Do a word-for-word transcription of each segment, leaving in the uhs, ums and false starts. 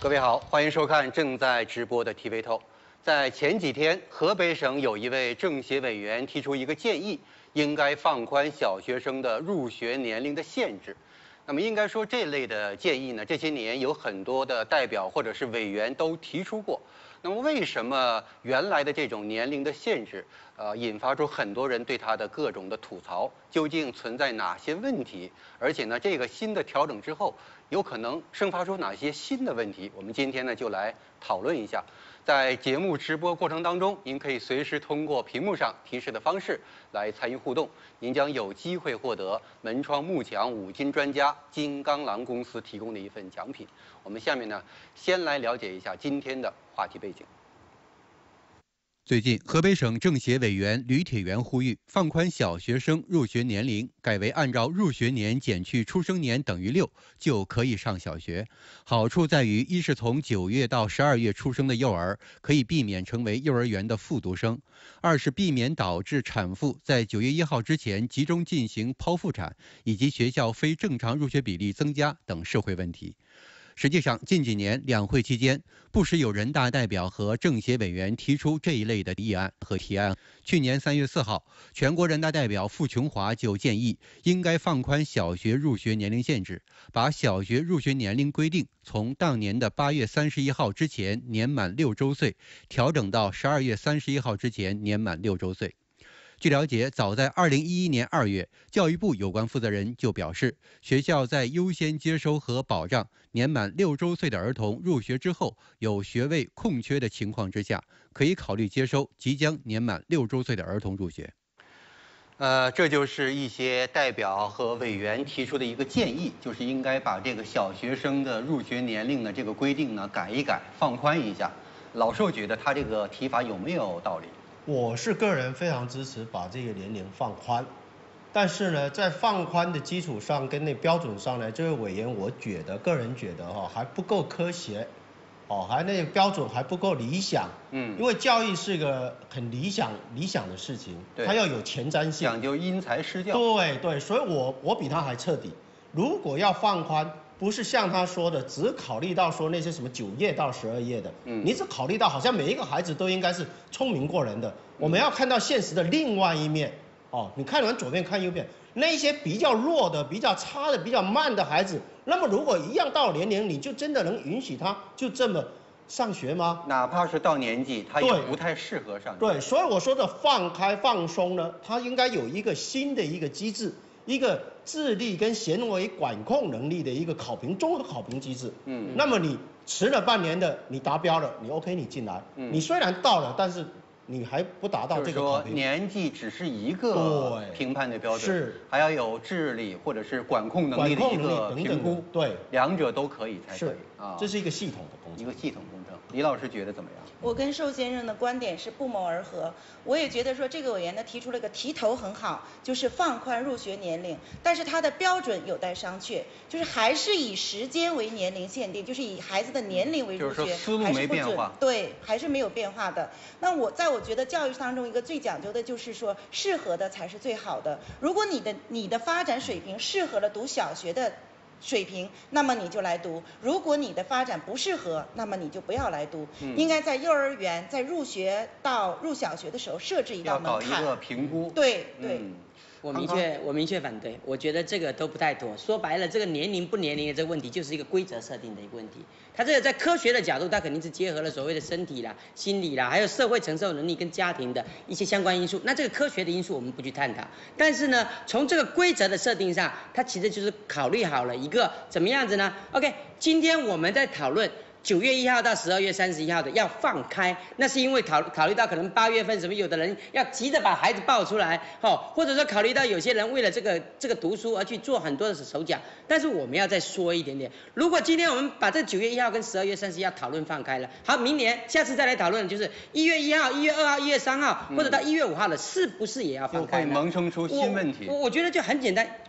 各位好，欢迎收看正在直播的 T V 透。在前几天，河北省有一位政协委员提出一个建议，应该放宽小学生的入学年龄的限制。那么，应该说这类的建议呢，这些年有很多的代表或者是委员都提出过。那么，为什么原来的这种年龄的限制，呃，引发出很多人对它的各种的吐槽？究竟存在哪些问题？而且呢，这个新的调整之后，有可能生发出哪些新的问题？我们今天呢，就来讨论一下。在节目直播过程当中，您可以随时通过屏幕上提示的方式来参与互动，您将有机会获得门窗幕墙五金专家金刚狼公司提供的一份奖品。我们下面呢，先来了解一下今天的话题背景。最近，河北省政协委员吕铁元呼吁放宽小学生入学年龄，改为按照入学年减去出生年等于六就可以上小学。好处在于，一是从九月到十二月出生的幼儿可以避免成为幼儿园的复读生；二是避免导致产妇在九月一号之前集中进行剖腹产，以及学校非正常入学比例增加等社会问题。实际上，近几年两会期间，不时有人大代表和政协委员提出这一类的议案和提案。去年三月四号，全国人大代表傅琼华就建议，应该放宽小学入学年龄限制，把小学入学年龄规定从当年的八月三十一号之前年满六周岁，调整到十二月三十一号之前年满六周岁。据了解，早在二零一一年二月，教育部有关负责人就表示，学校在优先接收和保障年满六周岁的儿童入学之后有学位空缺的情况之下，可以考虑接收即将年满六周岁的儿童入学。呃，这就是一些代表和委员提出的一个建议，就是应该把这个小学生的入学年龄的这个规定呢改一改，放宽一下。老寿觉得他这个提法有没有道理？ 我是个人非常支持把这个年龄放宽，但是呢，在放宽的基础上跟那标准上呢，这位委员我觉得个人觉得哈、哦、还不够科学，哦，还那个标准还不够理想，嗯，因为教育是一个很理想理想的事情，它要有前瞻性， 讲究因材施教， 对对，所以我我比他还彻底。如果要放宽，不是像他说的，只考虑到说那些什么九月到十二月的，嗯，你只考虑到好像每一个孩子都应该是聪明过人的。嗯、我们要看到现实的另外一面。哦，你看完左边看右边，那些比较弱的、比较差的、比较慢的孩子，那么如果一样到年龄，你就真的能允许他就这么上学吗？ 哪怕是到年纪，他也不太适合上学。 对，所以我说的放开放松呢，它应该有一个新的一个机制。一个智力跟行为管控能力的一个考评综合考评机制，嗯，那么你迟了半年的，你达标了，你 OK 你进来，嗯，你虽然到了，但是你还不达到这个考评。 就是说年纪只是一个评判的标准， 是还要有智力或者是管控能力的一个评估， 对， 两者都可以才可以啊，这是一个系统的工程， 一个系统工程。李老师觉得怎么样？ 我跟寿先生的观点是不谋而合。我也觉得说这个委员呢提出了个题头很好，就是放宽入学年龄，但是它的标准有待商榷，就是还是以时间为年龄限定，就是以孩子的年龄为入学， 就是说思路没变化， 对，还是没有变化的。那我在我觉得教育当中一个最讲究的就是说适合的才是最好的。如果你的你的发展水平适合了读小学的水平，那么你就来读；如果你的发展不适合，那么你就不要来读。嗯、应该在幼儿园在入学到入小学的时候设置一道门槛， 要搞一个评估。 对对。 嗯我明确，我明确反对。我觉得这个都不太妥。说白了，这个年龄不年龄的这个问题，就是一个规则设定的一个问题。它这个在科学的角度，它肯定是结合了所谓的身体啦、心理啦，还有社会承受能力跟家庭的一些相关因素。那这个科学的因素我们不去探讨。但是呢，从这个规则的设定上，它其实就是考虑好了一个怎么样子呢 ？OK， 今天我们在讨论。九月一号到十二月三十一号的要放开，那是因为考考虑到可能八月份什么有的人要急着把孩子抱出来，哦，或者说考虑到有些人为了这个这个读书而去做很多的手脚。但是我们要再说一点点，如果今天我们把这九月一号跟十二月三十一号讨论放开了，好，明年下次再来讨论，就是一月一号、一月二号、一月三号，或者到一月五号了，是不是也要放开？ 就会萌生出新问题。 我我觉得就很简单，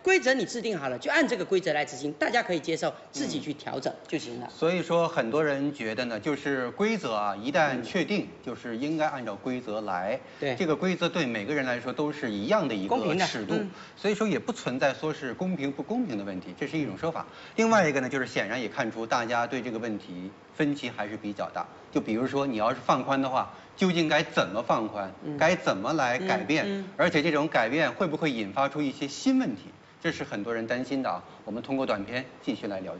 规则你制定好了，就按这个规则来执行，大家可以接受，自己去调整就行了。 所以说，很多人觉得呢，就是规则啊，一旦确定，就是应该按照规则来。 对， 这个规则对每个人来说都是一样的一个尺度， 嗯、 所以说也不存在说是公平不公平的问题，这是一种说法。另外一个呢，就是显然也看出大家对这个问题分歧还是比较大。就比如说，你要是放宽的话，究竟该怎么放宽？嗯、该怎么来改变？嗯嗯、而且这种改变会不会引发出一些新问题？这是很多人担心的啊。我们通过短片继续来了解。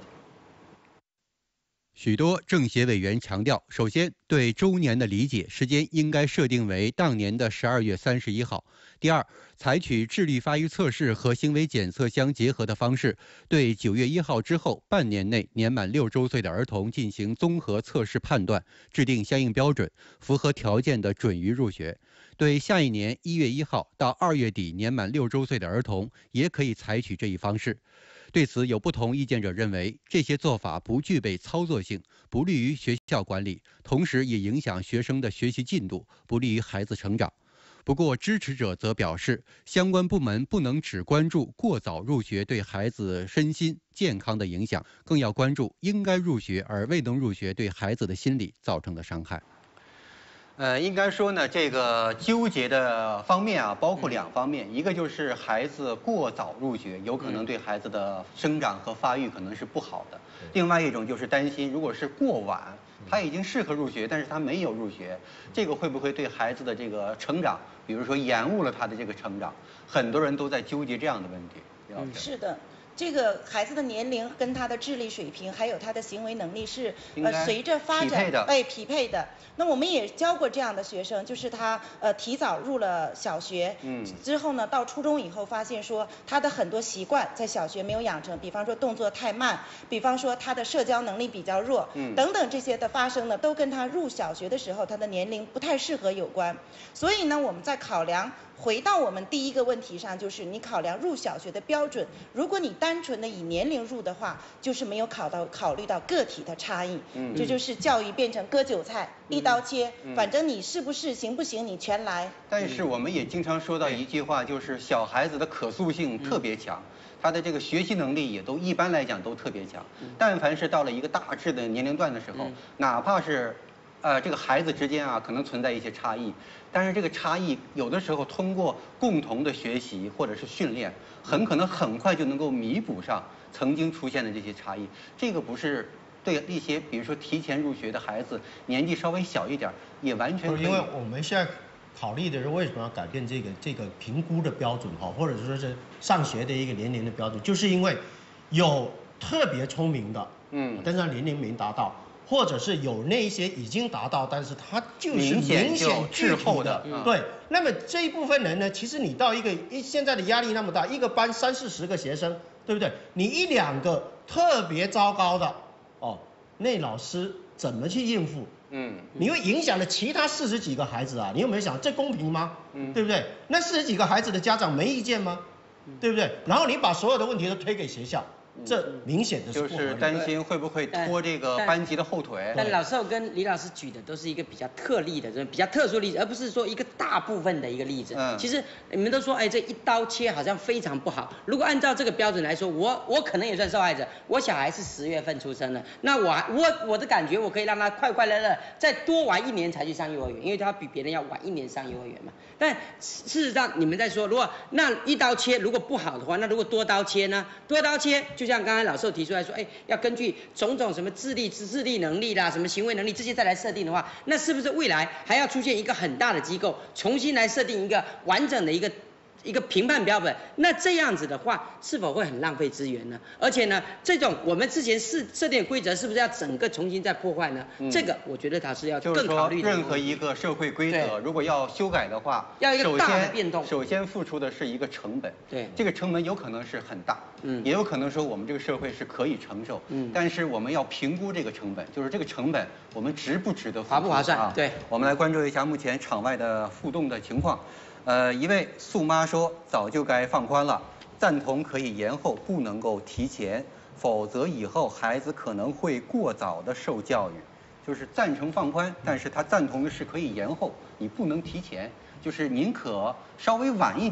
许多政协委员强调，首先对周年的理解时间应该设定为当年的十二月三十一号。第二，采取智力发育测试和行为检测相结合的方式，对九月一号之后半年内年满六周岁的儿童进行综合测试判断，制定相应标准，符合条件的准予入学。对下一年一月一号到二月底年满六周岁的儿童，也可以采取这一方式。对此，有不同意见者认为，这些做法不具备操作性，不利于学校管理，同时也影响学生的学习进度，不利于孩子成长。不过，支持者则表示，相关部门不能只关注过早入学对孩子身心健康的影响，更要关注应该入学而未能入学对孩子的心理造成的伤害。呃，应该说呢，这个纠结的方面啊，包括两方面，一个就是孩子过早入学，有可能对孩子的生长和发育可能是不好的；另外一种就是担心，如果是过晚，他已经适合入学，但是他没有入学，这个会不会对孩子的这个成长，比如说延误了他的这个成长？很多人都在纠结这样的问题。 嗯，是的。这个孩子的年龄跟他的智力水平，还有他的行为能力是呃随着发展哎匹配的。那我们也教过这样的学生，就是他呃提早入了小学，嗯，之后呢到初中以后发现说他的很多习惯在小学没有养成，比方说动作太慢，比方说他的社交能力比较弱，嗯，等等这些的发生呢，都跟他入小学的时候他的年龄不太适合有关。所以呢，我们在考量。回到我们第一个问题上，就是你考量入小学的标准，如果你单纯的以年龄入的话，就是没有考到考虑到个体的差异，嗯，这就是教育变成割韭菜，嗯、一刀切，嗯、反正你是不是行不行，你全来。 但是我们也经常说到一句话，就是小孩子的可塑性特别强。嗯他的这个学习能力也都一般来讲都特别强，但凡是到了一个大致的年龄段的时候，嗯、哪怕是，呃，这个孩子之间啊可能存在一些差异，但是这个差异有的时候通过共同的学习或者是训练，很可能很快就能够弥补上曾经出现的这些差异。这个不是对一些比如说提前入学的孩子，年纪稍微小一点，也完全可以。 因为我们现在考虑的是为什么要改变这个这个评估的标准哈，或者说是上学的一个年龄的标准，就是因为有特别聪明的，嗯，但是他年龄没达到，或者是有那些已经达到，但是他就是明显滞后的， 嗯、 对。那么这一部分人呢，其实你到一个现在的压力那么大，一个班三四十个学生，对不对？你一两个特别糟糕的，哦，那老师怎么去应付？嗯，你会影响了其他四十几个孩子啊，你有没有想这公平吗？嗯，对不对？那四十几个孩子的家长没意见吗？对不对？然后你把所有的问题都推给学校，这明显的是不合理的。 就是担心会不会拖这个班级的后腿。 但老师跟李老师举的都是一个比较特例的，比较特殊例子，而不是说一个大部分的一个例子。嗯，其实你们都说，哎，这一刀切好像非常不好。如果按照这个标准来说，我我可能也算受害者。我小孩是十月份出生的，那我我我的感觉，我可以让他快快乐乐再多玩一年才去上幼儿园，因为他比别人要晚一年上幼儿园嘛。但事实上，你们在说，如果那一刀切如果不好的话，那如果多刀切呢？多刀切，就像刚才老师提出来说，哎，要根据种种什么智力、智力能力啦，什么行为能力这些再来设定的话，那是不是未来还要出现一个很大的机构，重新来设定一个完整的一个？一个评判标准，那这样子的话，是否会很浪费资源呢？而且呢，这种我们之前设设定的规则，是不是要整个重新再破坏呢？嗯、这个我觉得它是要更考虑的。 就是说，任何一个社会规则，如果要修改的话， 要一个大的变动。 首先付出的是一个成本， 对， 这个成本有可能是很大，嗯，也有可能说我们这个社会是可以承受，嗯，但是我们要评估这个成本，就是这个成本我们值不值得付出， 划不划算？啊、对， 我们来关注一下目前场外的互动的情况。呃，一位素妈说，早就该放宽了，赞同可以延后，不能够提前，否则以后孩子可能会过早的受教育。就是赞成放宽，但是他赞同的是可以延后，你不能提前，就是宁可稍微晚一点，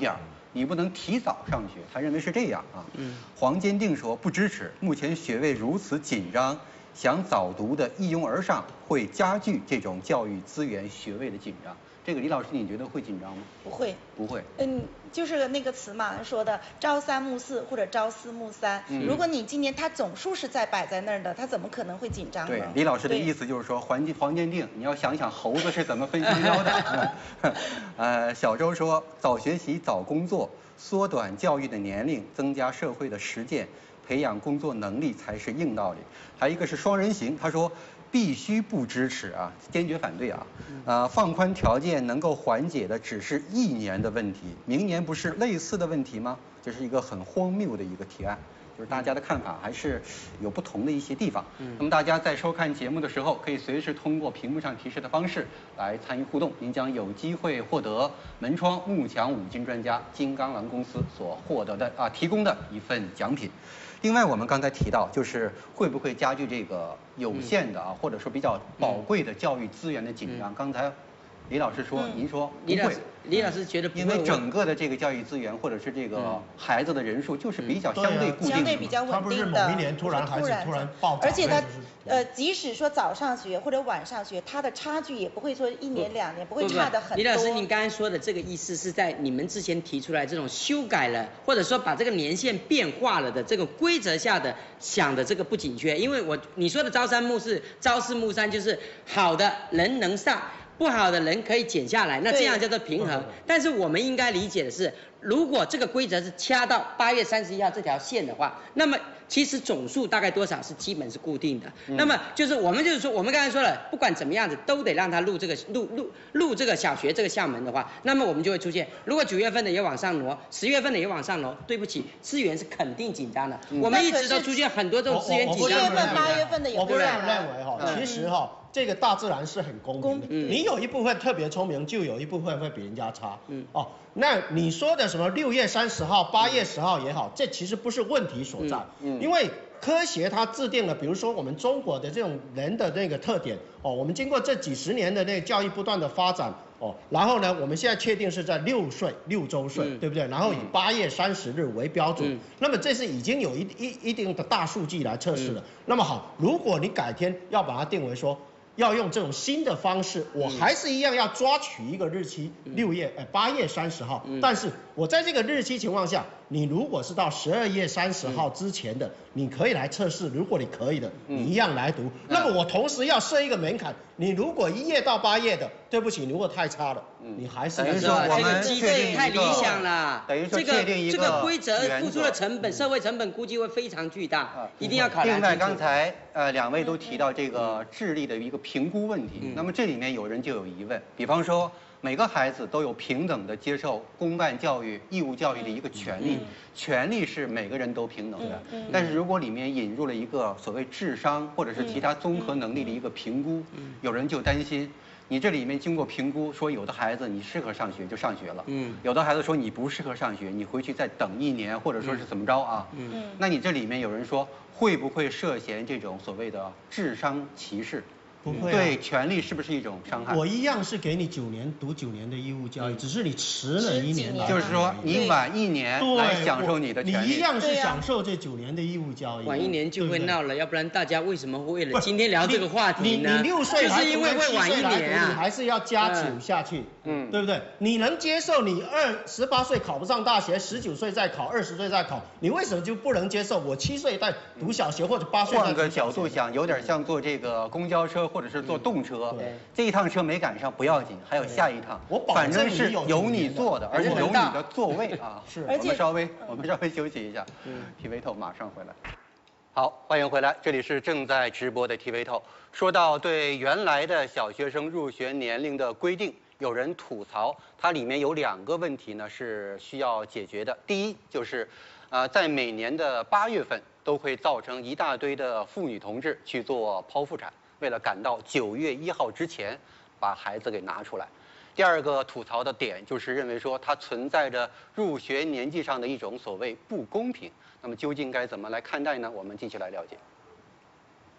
你不能提早上学。他认为是这样啊。 嗯。 黄坚定说不支持，目前学位如此紧张，想早读的一拥而上，会加剧这种教育资源学位的紧张。这个李老师，你觉得会紧张吗？ 不会， 不会。 嗯，就是那个词嘛说的“朝三暮四”或者“朝四暮三”。嗯、如果你今年它总数是在摆在那儿的，它怎么可能会紧张呢？ 对，李老师的意思就是说，黄黄坚定，你要想想猴子是怎么分香蕉的。呃，小周说，早学习早工作，缩短教育的年龄，增加社会的实践，培养工作能力才是硬道理。还有一个是双人行，他说。必须不支持啊，坚决反对啊！呃，放宽条件能够缓解的只是一年的问题，明年不是类似的问题吗？这是一个很荒谬的一个提案，就是大家的看法还是有不同的一些地方。嗯，那么大家在收看节目的时候，可以随时通过屏幕上提示的方式来参与互动，您将有机会获得门窗幕墙五金专家金刚狼公司所获得的啊提供的一份奖品。另外，我们刚才提到，就是会不会加剧这个有限的啊，或者说比较宝贵的教育资源的紧张？刚才李老师说，您说不会。 李老师觉得不会， 因为整个的这个教育资源或者是这个孩子的人数就是比较相对固定的， 相对比较稳定的。 它不是某一年突然孩子突然暴涨， 而且它呃，即使说早上学或者晚上学，它的差距也不会说一年两年不会差的很多。 李老师，您刚才说的这个意思是在你们之前提出来这种修改了，或者说把这个年限变化了的这个规则下的想的这个不准确，因为我你说的朝三暮四、朝四暮三就是好的人能上。不好的人可以减下来，那这样叫做平衡。但是我们应该理解的是，如果这个规则是掐到八月三十一号这条线的话，那么其实总数大概多少是基本是固定的。嗯、那么就是我们就是说，我们刚才说了，不管怎么样子，都得让他入这个入入入这个小学这个校门的话，那么我们就会出现，如果九月份的也往上挪，十月份的也往上挪，对不起，资源是肯定紧张的。嗯、我们一直都出现很多这种资源紧张。 七月份、八月份的也我不这样认为哈，其实哈。这个大自然是很公平的，嗯、你有一部分特别聪明，就有一部分会比人家差。嗯，哦，那你说的什么六月三十号、八月十号也好，这其实不是问题所在。嗯，嗯因为科学它制定了，比如说我们中国的这种人的那个特点，哦，我们经过这几十年的那个教育不断的发展，哦，然后呢，我们现在确定是在六岁、六周岁，嗯、对不对？然后以八月三十日为标准，嗯、那么这是已经有一一一定的大数据来测试了。嗯、那么好，如果你改天要把它定为说。要用这种新的方式，我还是一样要抓取一个日期，六月呃八月三十号，但是我在这个日期情况下，你如果是到十二月三十号之前的，你可以来测试，如果你可以的，你一样来读。那么我同时要设一个门槛，你如果一月到八月的，对不起，如果太差了，你还是等于说我们机会太理想了， 等于说确定一个这个规则付出的成本，社会成本估计会非常巨大，一定要考虑。 另外，刚才呃两位都提到这个智力的一个评估问题，那么这里面有人就有疑问，比方说。每个孩子都有平等的接受公办教育、义务教育的一个权利，嗯、权利是每个人都平等的。嗯嗯、但是如果里面引入了一个所谓智商或者是其他综合能力的一个评估，嗯、有人就担心，你这里面经过评估说有的孩子你适合上学就上学了，嗯、有的孩子说你不适合上学，你回去再等一年或者说是怎么着啊？嗯、那你这里面有人说会不会涉嫌这种所谓的智商歧视？ 不会、啊， 对权利是不是一种伤害？ 我一样是给你九年读九年的义务教育，嗯、只是你迟了一年来。 就是说你晚一年来享受你的权利。 你一样是享受这九年的义务教育。 晚一年就会闹了，要不然大家为什么会为了今天聊这个话题呢？ 你你六岁就是因为会晚一年啊， 你还是要加九下去，嗯，对不对？你能接受你二十八岁考不上大学，十九岁再考，二十岁再考，你为什么就不能接受我七岁在读小学或者八岁？ 换个角度想，有点像坐这个公交车或者是坐动车。对，这一趟车没赶上不要紧，还有下一趟， 我反正是有你坐的，而且有你的座位啊。 是， 我们稍微我们稍微休息一下，嗯 ，T V 透马上回来。好，欢迎回来，这里是正在直播的 T V 透。说到对原来的小学生入学年龄的规定，有人吐槽，它里面有两个问题呢是需要解决的。第一就是，呃，在每年的八月份都会造成一大堆的妇女同志去做剖腹产。为了赶到九月一号之前把孩子给拿出来。第二个吐槽的点就是认为说它存在着入学年纪上的一种所谓不公平。那么究竟该怎么来看待呢？我们继续来了解。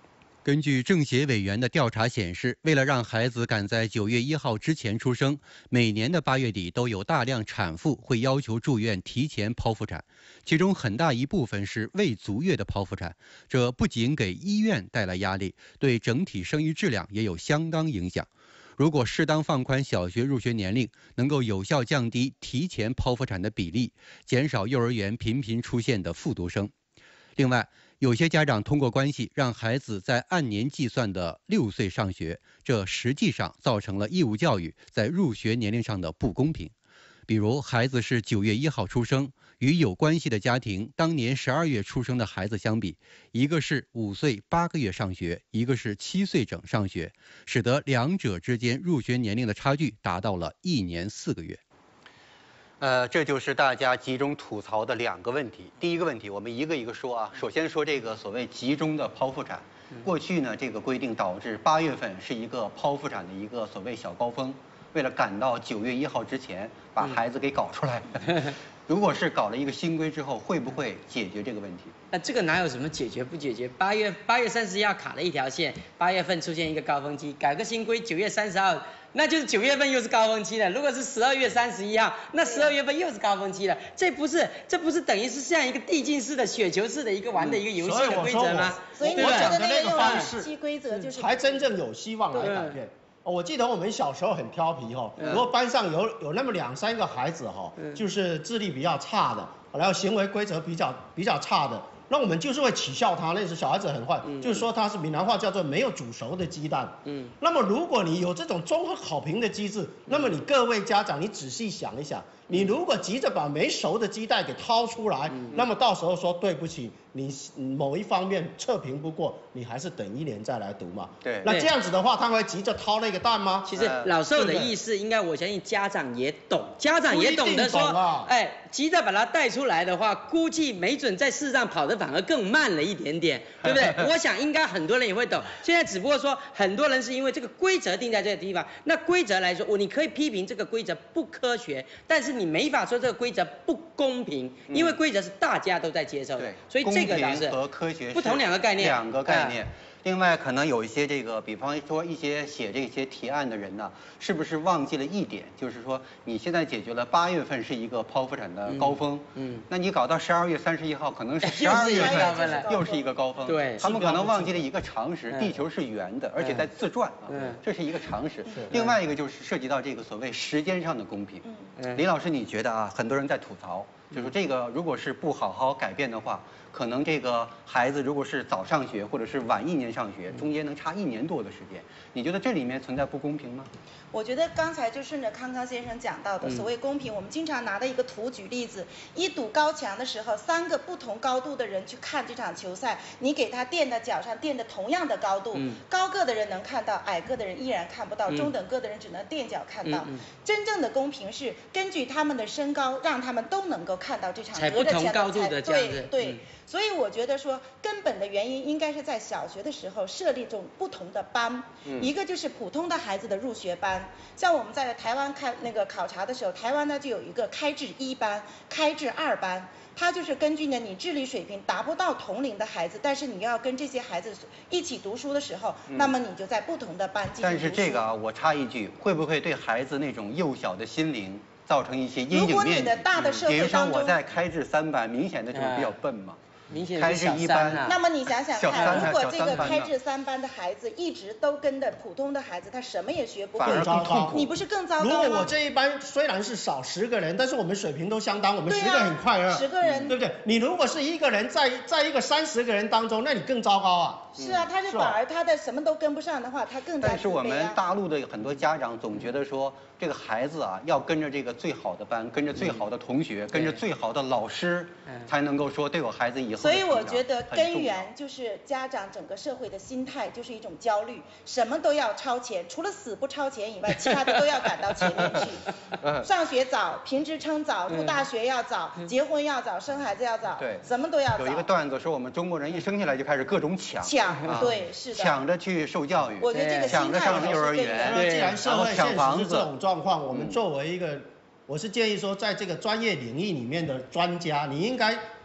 根据政协委员的调查显示，为了让孩子赶在九月一号之前出生，每年的八月底都有大量产妇会要求住院提前剖腹产，其中很大一部分是未足月的剖腹产。这不仅给医院带来压力，对整体生育质量也有相当影响。如果适当放宽小学入学年龄，能够有效降低提前剖腹产的比例，减少幼儿园频频出现的复读生。另外，有些家长通过关系让孩子在按年计算的六岁上学，这实际上造成了义务教育在入学年龄上的不公平。比如，孩子是九月一号出生，与有关系的家庭当年十二月出生的孩子相比，一个是五岁八个月上学，一个是七岁整上学，使得两者之间入学年龄的差距达到了一年四个月。呃，这就是大家集中吐槽的两个问题。第一个问题，我们一个一个说啊。首先说这个所谓集中的剖腹产，过去呢，这个规定导致八月份是一个剖腹产的一个所谓小高峰，为了赶到九月一号之前把孩子给搞出来。如果是搞了一个新规之后，会不会解决这个问题？ 那这个哪有什么解决不解决？八月八月三十一号卡了一条线，八月份出现一个高峰期，改个新规，九月三十号，那就是九月份又是高峰期了。如果是十二月三十一号，那十二月份又是高峰期了。这不是这不是等于是像一个递进式的雪球式的一个玩的一个游戏的规则吗？ 所以我讲的那个方式，规则就是才真正有希望来改变。哦，我记得我们小时候很调皮哈，如果班上有有那么两三个孩子哈，就是智力比较差的，然后行为规则比较比较差的，那我们就是会取笑他，那时候小孩子很坏，就是说他是闽南话叫做没有煮熟的鸡蛋。嗯，那么如果你有这种综合考评的机制，那么你各位家长，你仔细想一想，你如果急着把没熟的鸡蛋给掏出来，那么到时候说对不起，你某一方面测评不过，你还是等一年再来读嘛。 对， 那这样子的话，他会急着掏那个蛋吗？ 其实老寿的意思，应该我相信家长也懂，家长也懂得说， 啊、 哎，急着把它带出来的话，估计没准在市上跑得反而更慢了一点点，对不对？我想应该很多人也会懂。现在只不过说，很多人是因为这个规则定在这个地方，那规则来说，我你可以批评这个规则不科学，但是你没法说这个规则不公平，因为规则是大家都在接受的，所以这个倒是和科学不同两个概念， 两个概念。另外，可能有一些这个，比方说一些写这些提案的人呢，是不是忘记了一点，就是说你现在解决了八月份是一个剖腹产的高峰，嗯，嗯那你搞到十二月三十一号，可能是十二月份又是一个高峰， 对， 他们可能忘记了一个常识，地球是圆的，而且在自转啊，这是一个常识。另外一个就是涉及到这个所谓时间上的公平。林老师，你觉得啊，很多人在吐槽，就是这个如果是不好好改变的话，可能这个孩子如果是早上学或者是晚一年上学，中间能差一年多的时间，你觉得这里面存在不公平吗？ 我觉得刚才就顺着康康先生讲到的所谓公平，我们经常拿的一个图举例子，一堵高墙的时候，三个不同高度的人去看这场球赛，你给他垫的脚上垫的同样的高度，高个的人能看到，矮个的人依然看不到，中等个的人只能垫脚看到。真正的公平是根据他们的身高，让他们都能够看到这场隔着墙的才对对。所以我觉得说，根本的原因应该是在小学的时候设立这种不同的班，嗯、一个就是普通的孩子的入学班，像我们在台湾看那个考察的时候，台湾呢就有一个开智一班、开智二班，它就是根据呢你智力水平达不到同龄的孩子，但是你要跟这些孩子一起读书的时候，嗯、那么你就在不同的班进行读书。 但是这个啊，我插一句，会不会对孩子那种幼小的心灵造成一些阴影面积？ 如果你的大的社会当中， 比如说我在开智三班，明显的就是比较笨嘛。 开智一班那么你想想看，如果这个开智三班的孩子一直都跟着普通的孩子，他什么也学不会， 更糟糕， 你不是更糟糕吗？ 如果我这一班虽然是少十个人，但是我们水平都相当，我们十个很快乐， 十个人， 对不对？你如果是一个人在在一个三十个人当中，那你更糟糕啊。 是啊，他是反而他的什么都跟不上的话，他更加自卑啊。 但是我们大陆的很多家长总觉得说，这个孩子啊要跟着这个最好的班，跟着最好的同学，跟着最好的老师，才能够说对我孩子以后。 所以我觉得根源就是家长整个社会的心态就是一种焦虑，什么都要超前，除了死不超前以外，其他的都要赶到前面去。上学早，评职称早，读大学要早，结婚要早，生孩子要早， 对， 什么都要早。 有一个段子说，我们中国人一生下来就开始各种抢。 抢，对，是的。 抢着去受教育， 我觉得这个抢着上幼儿园， 既然社会现实是这种状况，我们嗯作为一个，我是建议说，在这个专业领域里面的专家，你应该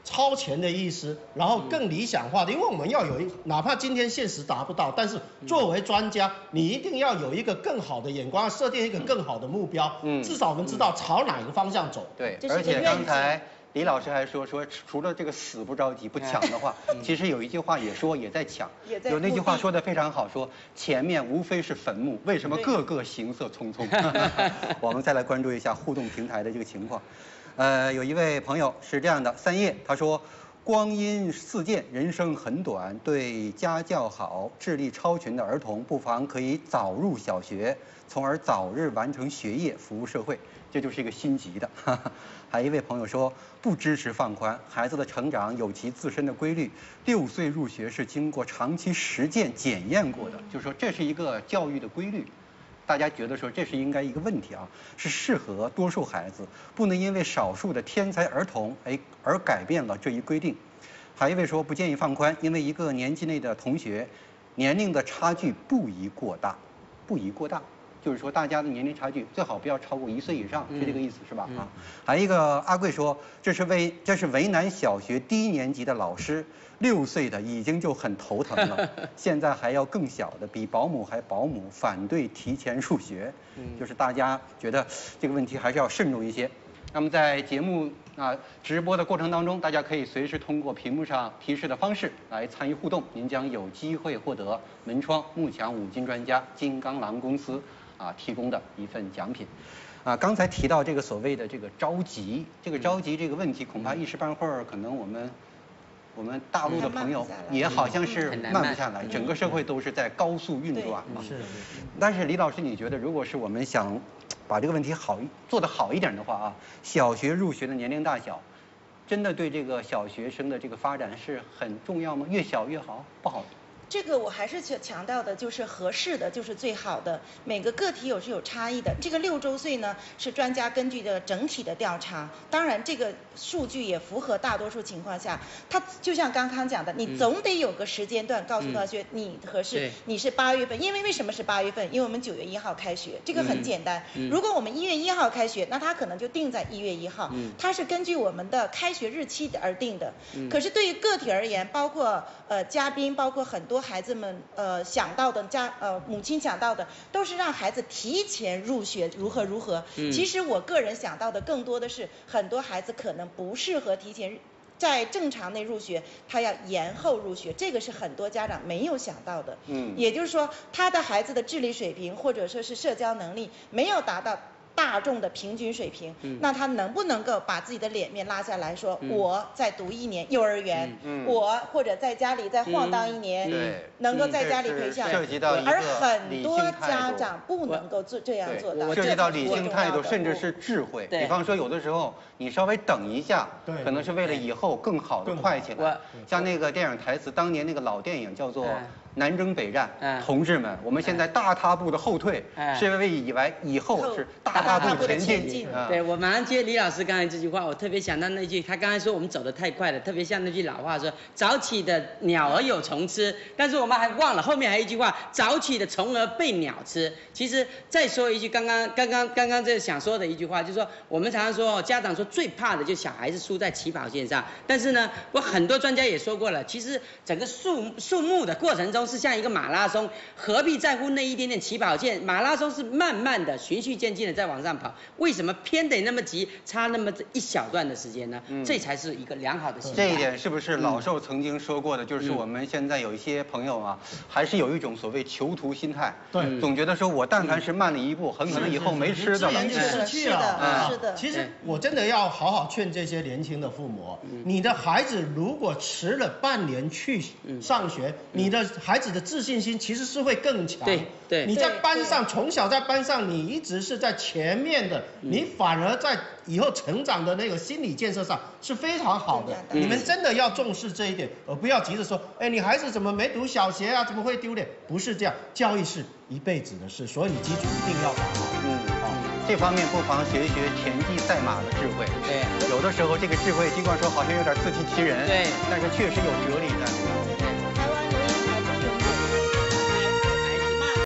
超前的意思，然后更理想化的，因为我们要有一，哪怕今天现实达不到，但是作为专家，你一定要有一个更好的眼光，设定一个更好的目标，嗯，至少我们知道朝哪个方向走。 对，而且刚才李老师还说说，除了这个死不着急不抢的话，其实有一句话也说也在抢，有那句话说的非常好，说前面无非是坟墓，为什么个个行色匆匆？我们再来关注一下互动平台的这个情况。呃，有一位朋友是这样的，三叶他说，光阴似箭，人生很短，对家教好、智力超群的儿童，不妨可以早入小学，从而早日完成学业，服务社会。这就是一个心急的。哈哈，还有一位朋友说，不支持放宽，孩子的成长有其自身的规律，六岁入学是经过长期实践检验过的，就是说这是一个教育的规律。大家觉得说这是应该一个问题啊，是适合多数孩子，不能因为少数的天才儿童哎而改变了这一规定。还有一位说不建议放宽，因为一个年级内的同学年龄的差距不宜过大，不宜过大，就是说大家的年龄差距最好不要超过一岁以上，是这个意思是吧？啊，还有一个阿贵说，这是为这是为难小学低年级的老师。六岁的已经就很头疼了，现在还要更小的，比保姆还保姆，反对提前入学，就是大家觉得这个问题还是要慎重一些。那么在节目啊直播的过程当中，大家可以随时通过屏幕上提示的方式来参与互动，您将有机会获得门窗幕墙五金专家金刚狼公司啊提供的一份奖品。啊，刚才提到这个所谓的这个着急，这个着急这个问题，恐怕一时半会儿可能我们。我们大陆的朋友也好像是慢不下来，整个社会都是在高速运转嘛。是。但是李老师，你觉得如果是我们想把这个问题好做得好一点的话啊，小学入学的年龄大小，真的对这个小学生的这个发展是很重要吗？越小越好？不好。 这个我还是强强调的，就是合适的就是最好的，每个个体有是有差异的。这个六周岁呢，是专家根据的整体的调查，当然这个数据也符合大多数情况下，它就像刚刚讲的，你总得有个时间段告诉同学你合适，你是八月份，因为为什么是八月份？因为我们九月一号开学，这个很简单。如果我们一月一号开学，那它可能就定在一月一号，它是根据我们的开学日期而定的。可是对于个体而言，包括呃嘉宾，包括很多。孩子们呃想到的家呃母亲想到的都是让孩子提前入学如何如何，嗯、其实我个人想到的更多的是很多孩子可能不适合提前在正常内入学，他要延后入学，这个是很多家长没有想到的。嗯，也就是说他的孩子的智力水平或者说是社交能力没有达到大众的平均水平，嗯、那他能不能够把自己的脸面拉下来说，嗯、我再读一年幼儿园，嗯、我或者在家里再晃荡一年，嗯、能够在家里培养， 涉及到一个而很多家长不能够做这样做到， 涉及到理性态度，甚至是智慧。比方说，有的时候你稍微等一下，可能是为了以后更好的快起来。像那个电影台词，当年那个老电影叫做。南征北战，嗯、同志们，我们现在大踏步的后退，嗯、是为以为以后是大踏步前进。 嗯、对，我马上接李老师刚才这句话，我特别想到那句，他刚才说我们走得太快了，特别像那句老话说，早起的鸟儿有虫吃，但是我们还忘了后面还有一句话，早起的虫儿被鸟吃。其实再说一句，刚刚刚刚刚刚这想说的一句话，就是说我们常常说，家长说最怕的就是小孩子输在起跑线上，但是呢，我很多专家也说过了，其实整个树树木的过程中。是像一个马拉松，何必在乎那一点点起跑线？马拉松是慢慢的、循序渐进的在往上跑，为什么偏得那么急，差那么一小段的时间呢？嗯、这才是一个良好的心态。 这一点是不是老寿曾经说过的？就是我们现在有一些朋友啊，还是有一种所谓囚徒心态，对，总觉得说我但凡是慢了一步，很可能以后没吃的了， 就失去了。是的， 其实我真的要好好劝这些年轻的父母，你的孩子如果迟了半年去上学，你的孩孩子的自信心其实是会更强。 对对， 你在班上从小在班上，你一直是在前面的，你反而在以后成长的那个心理建设上是非常好的。你们真的要重视这一点，而不要急着说，哎，你孩子怎么没读小学啊？怎么会丢脸？不是这样，教育是一辈子的事，所以你基础一定要打好。嗯， 好，这方面不妨学一学田忌赛马的智慧。 对， 有的时候这个智慧尽管说好像有点自欺欺人， 对， 但是确实有哲理在。